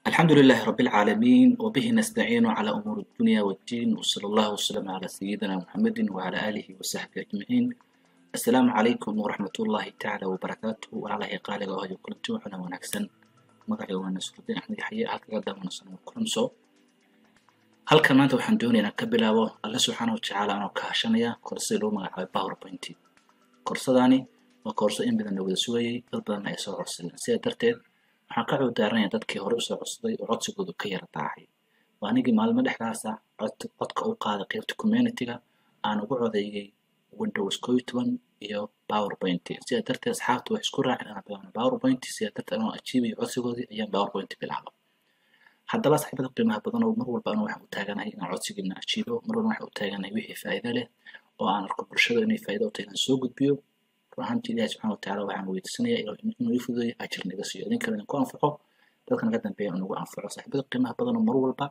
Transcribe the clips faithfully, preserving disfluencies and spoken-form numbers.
الحمد لله رب العالمين وبه نستعين على أمور الدنيا والدين وصلى الله وسلم على سيدنا محمد وعلى آله وصحبه أجمعين. السلام عليكم ورحمة الله تعالى وبركاته وعلى قال الله كل توحنا ونحسن مقعي ونسر الدين أحمد يحيي هل قدام ونصر وكرمسو هل كمان توحن دوني أنا كبلاوه الله سبحانه وتعالى أنا كهشانيا كورسي لو مقعي باوربوينتي كورسداني وكورسو إن بدن لو سوي بدن أي سو عرسل سيادرتين waxaan ka cudurdaaranayaa dadkii hore usoo codsaday oo codsigoodu ka yara daacay waa anigii maalmo dhexdaasa codka u qaaday qaybta community-ga aan ugu codeeyay windows kow iyo toban iyo powerpoint sidaa darteed asxaabtu waxay isku raaceen inaan bilaabno powerpoint sidaa darteed anoo ajiibayo codsigoodii ayaan powerpoint bilaabo haddaba saaxiibada qiimaha badan oo mar walba anuu waxaan u taaganahay inaan codsigiina ajiibo mar walba waxaan u taaganahay wixii faa'iido leh oo aan arko bulshada inay faa'iido u tahay inaan soo gudbiyo ruuxantii ilaahay subxaana watacaala waxaan weydiisanayaa inuu ii fududeeyo ajir naga siiyo idinkana idinku anfaco dadka naga dambeeya inagu anfaco saaxiibada qiimaha badan oo mar walba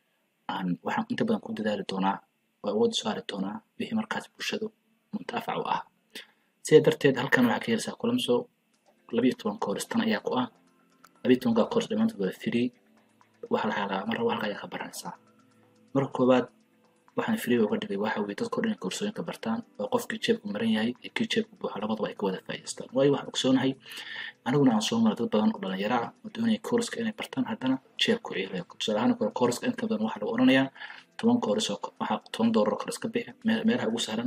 aan waxaan inta badan ku dadaali doonaa oo awood saari doonaa wixii markaas bulshadu muntafac u ah sidaa darteed halkan waxaa ka heleysaa kulamso laba iyo toban koors tan ayaa ku ah laba iyo tobanka koors dhammaantood waa free waxa la helaa mar halka ayaa ka baranaysaa marka koowaad waxaan free uga dhigay waxa weeye dadka dhan koorsooyinka bartaan oo qofkii jeebku maran yahay iyo kii jeebku buuxa labadaba ay ka wada faa'iideystaan waayo waxaan ogsoonahay aniguna aan soo maray dad badan oo dhalinyaro ah oo doonaya koorska inay bartaan haddana jeebku ciilaya tusaale ahaan koorska inta badan waxaa lagu oranayaa toban koors oo waxaa toban doolar koors ka bixi meelaha ugu sahlan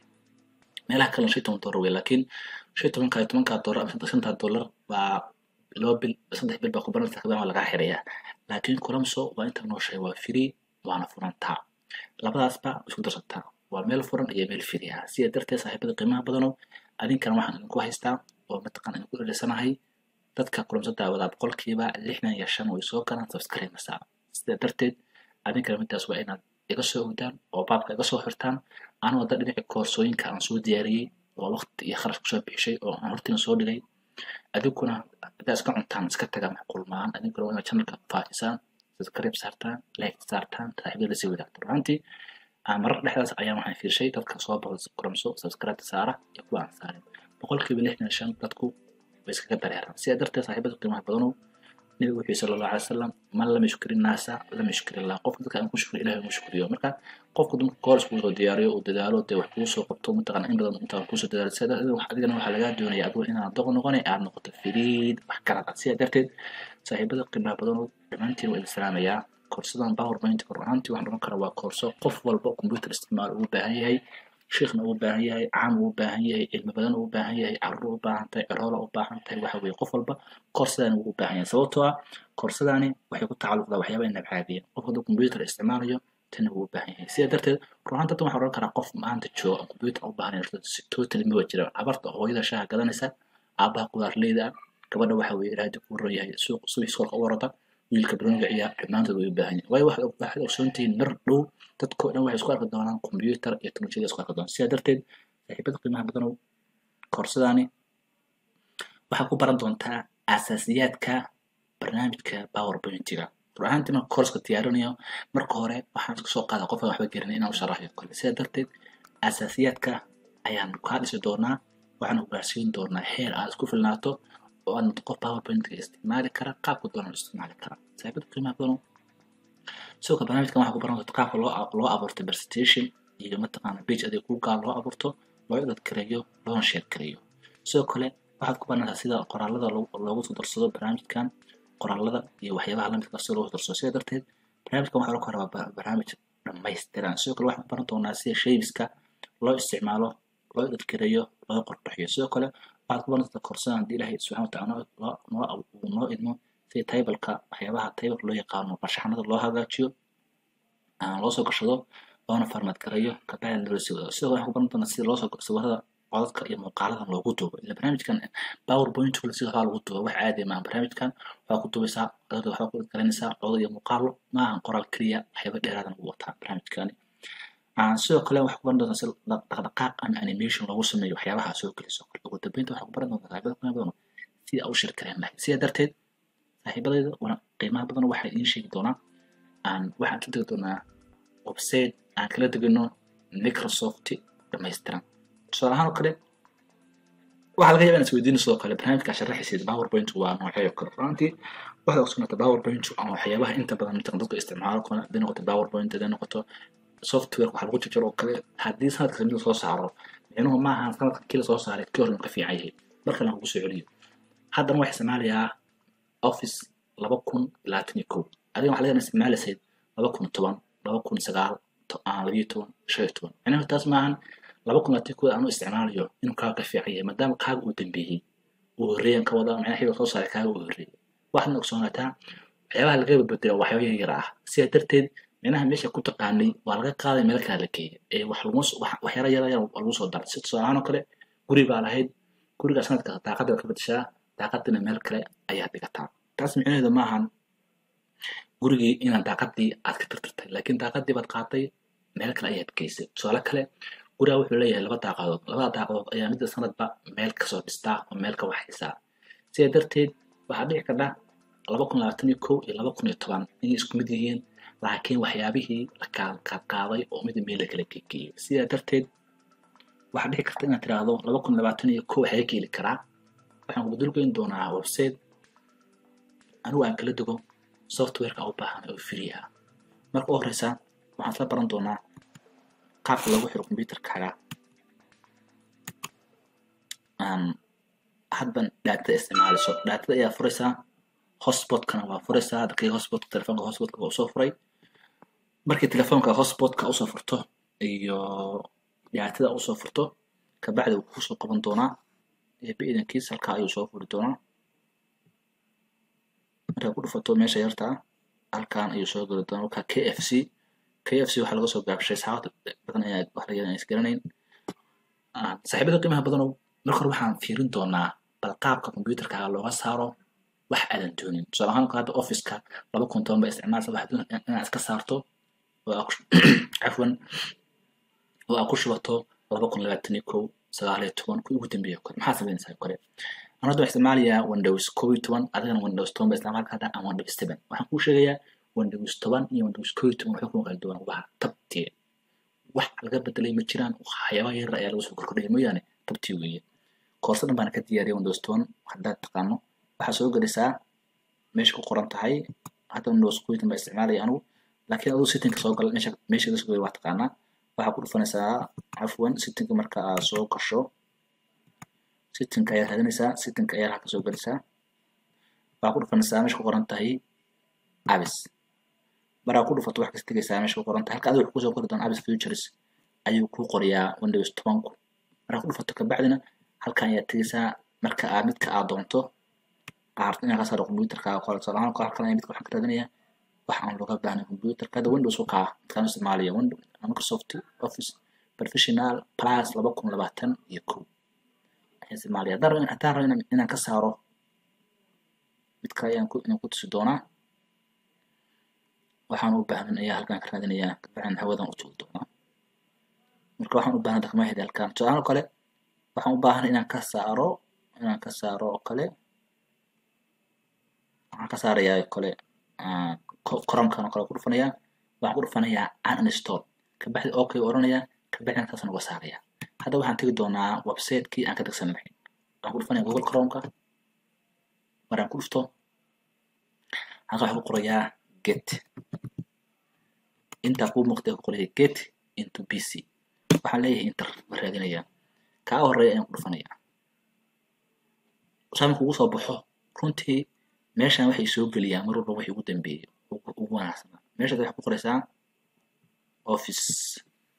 meelaha kale shan iyo toban doolar wey laakiin shan iyo tobanka iyo tobanka doolar ama shanta doolar baa loo bil saddex bil baa ku baranaysa kadibna waa lagaa xirayaa laakiin kulamso waa inta noo sheegay waa free waana furantaa labadaasba isku darsataa waa meel furan iyo meel free ah sidaa darteed saaxiibada qiimaha badanoo adinkan waxaan idinku haystaa oo mataqaan idinku dhalisanahay dadka kulamso daawada boqolkiiba lixdan iyo shan way soo galaan subscribe masaa sidaa darteed adinkana midaas waa inaad iga soo ogdaan oo baabka iga soo xirtaan anoo hadda dhinaca koorsooyinka aan soo diyaariyey oo waqti iyo kharash kusoo bixishay oo aan hortiina soo dhigay adinkuna haddaa iska cuntaan iska taga macquul maahan adinkuna waa inaad channelka faafisaan subscribe saartaan like saartaan saaxiibada la sii wadaagto runtii aan marar dhexdaas ayaan waxaan fiirshay dadka soo baxo kulamso subscribe saara iyo kuwa aan saarin boqolkiiba lixdan iyo shan dadku way iskaga dareeraan sidaa darteed saaxiibada qiimaha badanow nabigu wuxuu sala allahu calay wasalam man lam yushkiri naasa lam yushkiri allah qofka dadka aan ku shukrin ilaahay ma shukriyo marka qofku dadka koors kuu soo diyaariyo uu dadaalo dee wax kuu soo qabto mataqaana in badan intaan kuu soo dadaalo sidaa darteed wax adigana waxaa lagaa doonaya adigu inaan doqon noqonay aad noqoto firiid wax kala cad sidaa darteed saaxiibada qiimaha badanow dhammaantiin waa idin salaamayaa koorsadan powerpoint ruuxantii waxaan oran karaa waa koorso qof walba computer isticmaal ugu baahan yahay sheekhna ugu baahan yahay caam ugu baahan yahay cilmi badan ugu baahan yahay carruur u baahan tahay ciroola u baahan tahay waxa weeye qof walba koorsadaan ugu baahan yahay sababtoo ah koorsadaani waxay ku tacalluqdaa waxyaaba in nabcaadiya qof hadduu computer isticmaalayo tana ugu baahan yahay sidaa darteed ruuxanta tan waxaan oran karaa qof maanta jooga computer u baahan yahay si totally ma jira abarta hooyada shaaha gadanaysa aabaha qudaarleyda gabadha waxa weeye raadi ku ron yahay suuq suuq iskoolka u warada wiilka barnaamijka ciyaar dhammaantood way u baahan yihiin waayo waxaad waxaad ogsoontihiin mar dhow dadkoo dhan waxay isku arki doonaan computer iyo teknolojiyada isku arki doonaan sidaa darteed saaxiibada qiimaha badanow koorsadaani waxaad ku baran doontaa asaasiyaadka barnaamijka powerpoint-ga run ahaantii marka koorska diyaarinayo marka hore waxaan iska soo qaadaa qofka waxba garanay inaan u sharaxayo kale sidaa darteed asaasiyaadka ayaan kaa dhisi doonaa waxaan u gaarsiin doonaa heer aad isku filnaato oo aan qof powerpoint-ga isticmaali kara qaabka doonaan isticmaali kara saaxiibada qiimaha badan sidoo kale barnaamijkan waxaa ku baran doonta qaabka loo loo abuurto presentation iyo mataqaana page adeeg ku gaar loo abuurto loo edad kareeyo loona share kareeyo sidoo kale waxaad ku baranaysaa sida qoraalada loogu soo darsado barnaamijkan qoraalada iyo waxyaabaha la midka sida loogu darsado sidaa darteed barnaamijkan waxaa lagu rabaa barnaamij dhammaystiran sidoo kale waxaan ku baran doonaa sida shaybiska loo isticmaalo loo edad kareeyo loo qorqorxiyo sidoo kale waxaad ku baran doontaa koorsadan haddii ilaahay subxaana watacaala noo noo noo idmo sida taybalka waxyaabaha taybalka loo yaqaano farshaxanada loo hagaajiyo aan loo soo gashado loona farmad gareeyo kabacdi loo sii wado sidoo kale waxaan ku baran doonaa sida loo soo sawirada codadka iyo muuqaaladan loogu duubo ila barnaamijkan powerpoint kule sida waxaa lagu duuba wax caadi maaha barnaamijkan waxaa ku duubaysaa codada waxaa ku galanaysaa codad iyo muuqaalo maahan qoraal keliya waxyaaba dheeraadan ugu wataa barnaamijkani sidoo kale waxaa ku baran doontaa sida dhaqdhaqaaq ama animation loogu sameeyo waxyaabaha soo geliso ugu dambeynta waxaa ku baran doontaa saaxiibada qiimaha badan sida u shirkareen lahayd sidaa darteed saaxiibadayda wana qiimaha badan waxaa idiin sheegi doonaa aan waxaan ka tegi doonaa website aan kala degino Microsoft dhammaystiran tusaale ahaan oo kale waxa laga yaabaa inaad isweydiinayso sidoo kale barnaamijka sharaxiisa PowerPoint waa noocyo kale runtii waxaad ogsoonata PowerPoint ama waxyaabaha inta badan inta dadku isticmaalo kuna hadii noqoto PowerPoint hadii noqoto software waxa lagu jiro oo kale haddii sanadka mid soo saaro micnuhu ma aha sanadka kii soo saaray kii hore ka fiican yahay marka la ugu soo celiyo haddana waxa Soomaaliya Office laba kun labaatan iyo kow adiga waxa laga isticmaalaysay laba kun iyo toban laba kun iyo sagaal laba iyo toban shan iyo toban micnuhu taas ma ahan laba kun labaatan iyo kow aanu isticmaalayo inuu ka ka fiican yahay maadaama kaaga uu dambeeyay uu horeeyay ka wada macnaha xilli soo saaray kaaga uu horeeyay waxaad ogsoonataa waxyaabaha laga bedelo waxyaabo yar ah si darteed micnaha meesha ku taqaanay waa laga qaaday meel kale kale ee wax lagu wax yar yar yar lagu soo daray sidoo aan kale guriga lahayd guriga sanadka daaqada ka badashaa daaqadina meel kale ayaa dhigataa taas micnaheedu ma ahan gurigii inaad daaqadii aad ka tirtirtay laakiin daaqadii baad qaatay meel kale ayaad geysay su'aalo kale guriga wuxuu leeyahay laba daaqadood laba daaqadood ayaa mid sanadba meel ka soo dhistaa oo meel ka waxaysaa sidaa darteed waxaa dhici karta laba kun labaatan iyo kow iyo laba kun iyo toban inay isku mid yihiin laakiin waxyaabihii la kala qaaday oo mid meel kale geeyay sidaa darteed waxa dhici karta inaad tiraahdo laba kun labaatan iyo kow waxay keeli karaa waxaan ugu dulgeyn doonaa website anigu aan kala dugo software-ka u baahan oo free ah marka ugu horeysa waxaan la baran doonaa qaabka lagu xiro computer-kaaga aan hadban data isticmaaliso data ayaa furaysaa hotspot-kana waa furaysaa dadkii hotspot telefoonka hotspot-ka uu soo furay markii telefoonka hotspot-ka uu soo furto iyo daatada uu soo furto ka bacdi uu ku soo qaban doonaa ee biidankiisa halka ayuu soo furi doonaa marka ku dhufato meesha yarta halkaan ayuu soo gali doonaa ka K F C K F C waxa laga soo gaabshay saacad badan ayaa wax laga yaabaa isgaranayn ah saaxiibada qiimaha badan marka hore waxaan fiirin doonaa bal qaabka computer-kaaga looga saaro wax aadan doonin soo ahaan qaabka office-ka laba kun iyo toban ba isticmaalsa wax inaad iska saarto oo afwan oo ku shubato laba kun labaatan iyo kow sagaal iyo toban ku ugu dambeeyo maxaa sameynaysaa kore أنا دو استعماليا Windows كوب iyo toban أدينا Windows toban باستعمال كذا أم Windows seven waxaan ku sheegayaa Windows toban iyo Windows كوب iyo toban waxay ku kala duwan waxa tabti wax laga bedelay ma jiraan waxyaabo yar ayaa lagu soo kordhiyay mooyaane tabti weeye koorsadan baan ka diyaariyay Windows toban hadda taqaano waxa soo galaysaa meesha ku qoran tahay hadda Windows كوب iyo toban isticmaalay anigu laakiin adoo setting soo gal meesha meesha la soo waa taqaana waxa ku dhufanaysaa afwan setting marka aad soo gasho setting ayaa raadinaysaa setting ayaa halka soo galaysaa waxa ku dhufanaysaa meesha ku qoran tahay apps marka ku dhufato wax kasta tagaysaa meesha ku qoran tahay halka aad wax ku soo qori doon apps features ayuu ku qoriyaa Windows toban ku marka ku dhufato ka bacdina halkan ayaa tagaysaa marka aad midka aad doonto aad inaad ka saaro computer-ka oo kala saaraan halkan ayaa midka waxaan ka raadinayaa waxaan looga baahnaa computer-ka Windows oo ka kan Soomaaliya Windows Microsoft Office Professional Plus laba kun labaatan iyo kow Soomaaliya dar in hataa rabaa inaan ka saaro midka ayaan ku inaan ku tusi doonaa waxaan u baahanahay ayaa halkan ka raadinayaa waxaan hawadan u tuul doonaa marka waxaan u baahanahay dhaqmaha halkan su'aalo kale waxaan u baahanahay inaan ka saaro inaan ka saaro oo kale waxaan ka saarayaa kale korankan oo kale ku dhufanayaa waxaan ku dhufanayaa uninstall ka bacdi okay oranayaa ka bacdi intaas aan uga saarayaa هذا واحد تيجي دونا ويب سايت كي أنا كده سنة الحين أقول فني جوجل كروم كا مرة أقول فتو هذا حقوق قرية get أنت أقول مختار قرية get into بي سي وحليه إنتر مرة جنيا كأول رأي أنا أقول فني وسام كوجو صباحه كنت ماشي أنا واحد يسوق لي مرة واحد يقدم بي وأنا سنة ماشي ده حقوق قرية أوفيس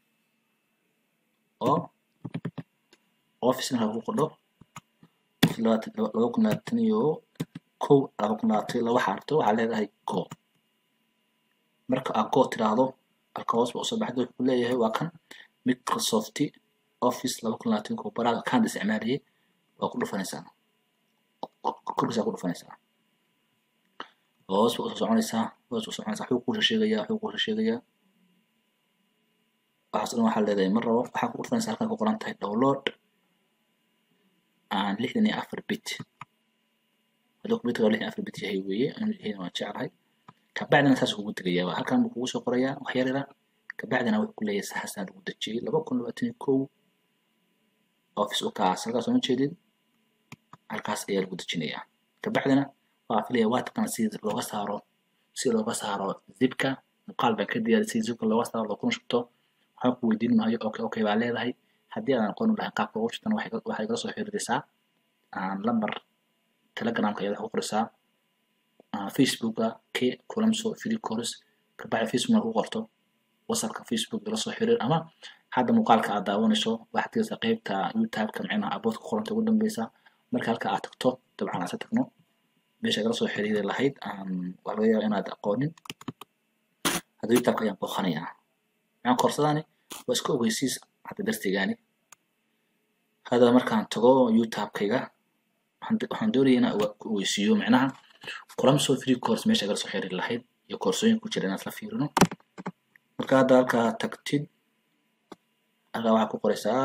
أو office na lagu qoro laba kun labaatan iyo kow laba kun labaatan iyo laba xarto waxa leedahay go marka aad go tiraahdo halka hoos buu soo baxdo wuxuu leeyahay waa kan Microsoft Office laba kun labaatan iyo kow baraha kan isticmaaliyay waa ku dhufanaysaa kursiga ku dhufanaysaa hoos buu soo soconaysaa hoos buu soo soconaysaa wuxuu ku sheegayaa wuxuu ku sheegayaa waxaan waxa leedahay mar rabo waxa ku dhufanaysaa halka ku qoran tahay download aan lixdan iyo afar bit hadoo computer lixdan iyo afar bit yahay weeye aan heyn waan jeclahay ka bacdina taas ugu tagayaa halkan buu kugu soo qorayaa wax yar yar ka bacdina wuxuu ku leeyahay saxsan ugu dajiyay laba kun labaatan iyo kow office oo ka asalka soo jeedid halkaas ayaa lagu dejinayaa kabacdina waa filaya waa taqaan si looga saaro si looga saaro zipka muuqaal baan ka diyaariyay si zipka looga saaro loo kuna shubto waxaan ku weydiin maayo okay okay baa leedahay haddii aan aqoon u lahayn qaabka ugu shubtana waxay waxay kala soo xiriiraysaa aan lambar telegramka ayaad wax ku qoraysaa facebooka k kulamso free course kabacdi facebook ku qorto wasarka facebook la soo xiriir ama hadda muuqaalka aad daawanayso waxaad tigaysaa qaybta youtube-ka macnaha abood ku qoranta ugu dambeysa marka halka aad tagto dabcan aan tagno meesha kala soo xiriiri lahayd aan waa laga yaabaa inaad aqoonin hadda youtube-ka ayaan booqanayaa maxaan koorsadaani waa iska ogeysiis hadda darsigaani hadda markaan tago youtube-kayga waxaan doonayaa inaan ogeysiiyo macnaha kulamso free course meesha kala soo xiriiri lahayd iyo koorsooyin ku jira inaad la fiirino marka hadda halka tagtid halkaa waxaa ku qoraysaa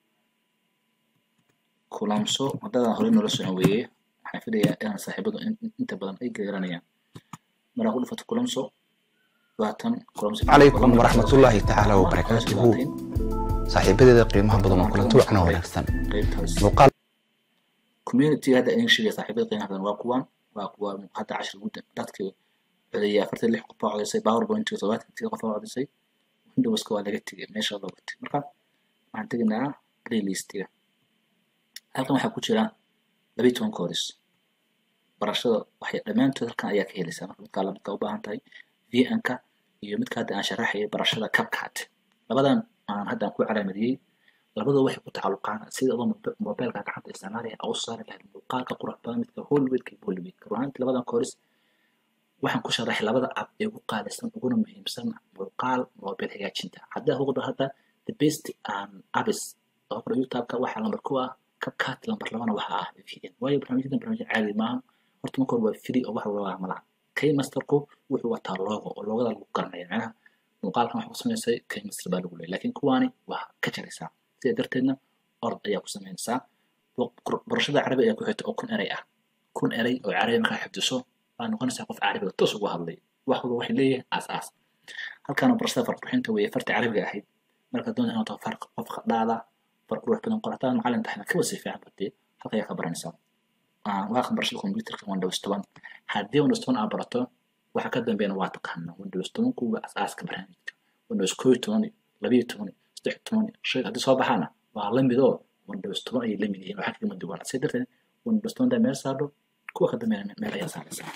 kulamso haddaadan horey noola socon weeye waxaan filayaa inaan saaxiibadu inta badan ay garanayaan markaa ku dhufato kulamso waatan kulamso calaykum waraxmatullaahi tacaala wabarakaatuhu saaxiibadeeda qiimaha badan oo kulanti wacna wanaagsan muuqaal community hadda idin sheegaya saaxiibada qiimaha badan waa kuwan waa kuwa hadda cashir gudda dadkii codaya afartan lix qof baa codaysay powerpoint todobaatan qof baa codaysay windowska waa laga tegay meesha looga tegay marka waxaan tegaynaa playlistiga halkan waxaa ku jira laba iyo toban course barashada waxay dhammaantood halkan ayaa ka helaysaa marka midkaa lamidka u baahan tahay V N-ka iyo midka hadda aan sharaxayay barashada CapCut labadan aan hadda ku calaamadiyey labadoo waxay ku tacalluqaan sida adoo mobilka gacanta isticmaalaya oo saari lahayd muuqaalka qurux badan midka Hollywoodka iyo Bollywoodka runaantii labadan course waxaan ku sharaxay labada app ee ugu qaalisan uguna muhiimsan muuqaal mobile hagaajinta hadda ugu hadda the best um, apps oo kale youtube-ka waxaa lambar ku ah CapCut lambar labana waxa ah V N waayo barnaamijyadan barnaamij caadi maaha horta marka hore waa free oo wax walba malaha KMasterku wuxuu wataa logo oo logada lagu garanaya macnaha muuqaalkan waxa ku samaysay KMaster baa lagu leeyahay laakiin kuwaani waa ka jaraysaa sida darteedna ord ayaa ku samaynaysaa barashada carabi ayaa ku xigta oo kun eray ah kun eray oo carabi markaa xifdiso waa noqonaysaa qof carabiga toos ugu hadlay wax walba waxay leeyahay aas-aas halkaana barashada farqurxinta weeye farta carabiga ahayd marka doonta inaad tahay farq qof khadhaada farq ruux badan qorataan macallin taxna ka wasi fiican badii halka ayaa ka baranaysaa waa kan barashada computerka Windows toban haddii Windows toban aad barato waxa ka dambeeyana waa taqaana Windows toban kuwa aas-aaska barnaamijka Windows kow iyo toban laba iyo toban saddex iyo toban shay haddii soo baxaana waa la mid oo Windows toban ay la mid yihiin waxa kama duwan sidoo darteed Windows toban meel saaro kuwa ka dambeeyana meel ayaa saaraysaa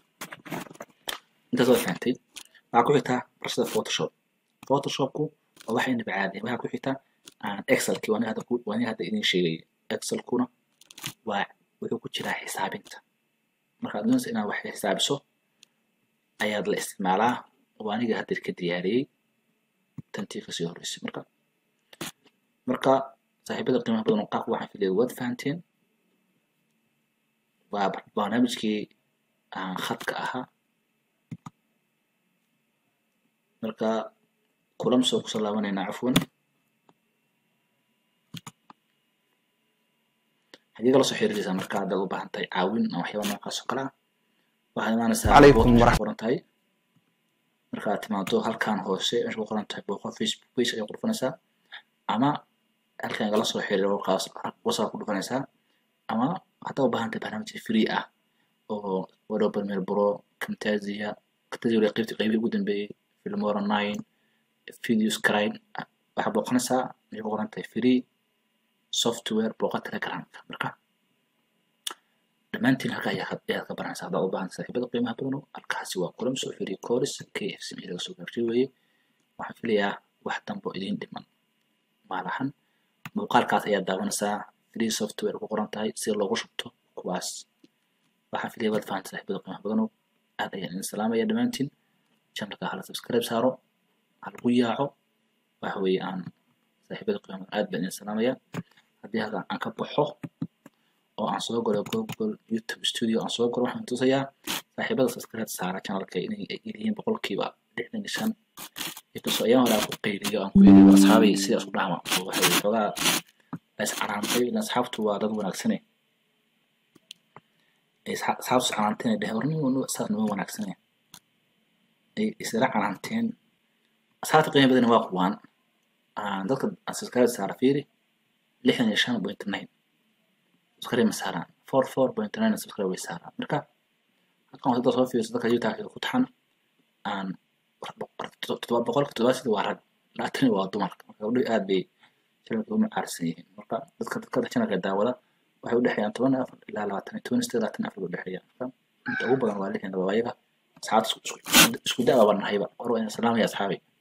inta soo fahantay waxaa ku xigta barashada Photoshop Photoshopku waa wax inaba caadi waxaa ku xigta Excelki waan hadda waan hadda idin sheegay Excelkuna waa wuxuu ku jiraa xisaabinta marka aad doonayso inaad wax xisaabiso ayaad la isticmaalaa oo aniga hadda ka diyaariyay tantii ka soo horeysay marka marka saaxiibada qiimaha badan oo qaab waxaan filayay wad fahanteen waa barnaamijkii aan khadka ahaa marka kulamso ku soo laabanayna cafwan hadii kala soo xiriiraysa marka aad u baahan tahay caawin ama waxyaabo noocaas oo kale ah waxaad imaanaysaa calaykum waraxmatullaahi qoran tahay marka aad timaado halkan hoose meesha ku qoran tahay booqo Facebook page ayaa ku dhufanaysaa ama halkan igala soo xiriiro warqaas WhatsApp ku dhufanaysaa ama hadda u baahan tahay barnaamij free ah oo Adobe Premiere Pro Camtasia Camtasia qaybta qaybta ugu dambeeyay Filmora nine Video Scribe waxa booqanaysaa meesha ku qoran tahay free software booqa Telegramka marka dhammaantiin halka ayaa ayaa ka baranaysaa hadda u baahan saaxiibada qiimaha badan halkaasi waa kulamso free course K F C laga soo gaarsiiyay waxaan filayaa wax dambo idin dhiman malahan muuqaalkaas ayaa daawanaysaa free software ku qoran tahay si loogu shubto kuwaas waxaan filayaa wad fahanteen saaxiibada qiimaha badan aad ayaan idin salaamaya dhammaantiin channelka hala subscribe saaro hal ku yaaco waxa weeye aan saaxiibada qiimaha aad baan idin salaamaya haddii hadda aan ka baxo oo aan soo galo Google YouTube Studio aan soo galo waxaan tusayaa saaxiibada subscribe saara channelka inay yihiin boqolkiiba lixdan iyo shan inkastoo ayaan hore ku qeydiyo aan ku yiri asxaabay si isku dhacma waxay xogaa bas calaamtay in asxaabtu waa dad wanaagsan ay asxaabtu calaamteen dhehornimo oo saadnimo wanaagsan ay isla calaamteen asxaabta qiimo badan waa kuwan aan dadka subscribe saara fiiri lixdan iyo shan point nine subscribe saaraan four four point nine subscribe way saaraan marka halkan waxaad soo fiirsato dadka youtube ku taxan aan todoba boqol todoba sidii waa rag laakiin waa dumarka marka wali aad bay channelka u macaarsan yihiin marka dadka dadka channelka daawada waxay u dhaxayaan toban iyo afar ilaa labaatan iyo toban iyo labaatan iyo afar u dhaxayaan inta ugu badan waa lixdan waa ayaga saacad isku daa waa nahayba war waa salaam ya asxaabi